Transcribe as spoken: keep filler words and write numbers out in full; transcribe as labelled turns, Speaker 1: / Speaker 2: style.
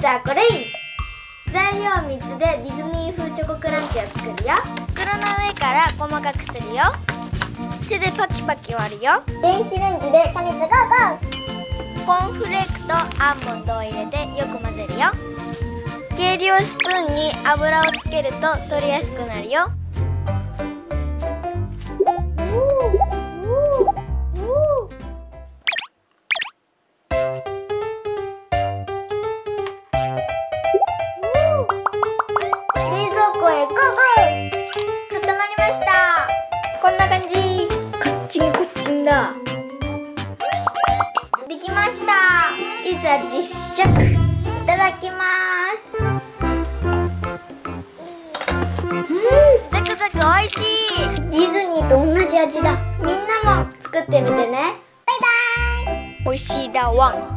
Speaker 1: つはこれ。材料みっつでディズニー風チョコクランチを作るよ。袋の上から細かくするよ。手でパキパキ割るよ。電子レンジで加熱ゴーゴー。コーンフレークとアーモンドを入れてよく混ぜるよ。計量スプーンに油をつけると取りやすくなるよ。冷蔵庫へゴーゴー。固まりました。こんな感じ。カッチンコッチンだ。できました。いざ実食。いただきます。うん、ザクザクおいしい。ディズニーと同じ味だ。みんなも作ってみてね。バイバイ。おいしいだワン。